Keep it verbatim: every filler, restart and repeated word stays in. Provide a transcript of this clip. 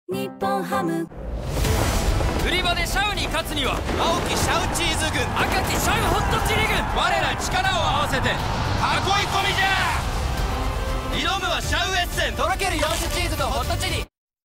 日本ハム。 売り場でシャウに勝つには青きシャウチーズ軍、 赤きシャウホットチリ軍、 我ら力を合わせて囲い込みじゃ。挑むはシャウエッセン、 とろけるよん種チーズとホットチリ。